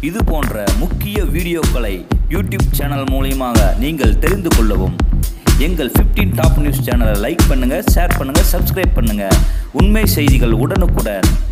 இது போன்ற முக்கிய வீடியோக்களை யூடியூப் சேனல் மூலமாக நீங்கள் தெரிந்து கொள்ளவும் எங்கள் 15 டாப் நியூஸ் சேனலை லைக் பண்ணுங்கள், ஷேர் பண்ணுங்கள், சப்ஸ்கிரைப் பண்ணுங்கள். உண்மை செய்திகள் உடனுக்குடன்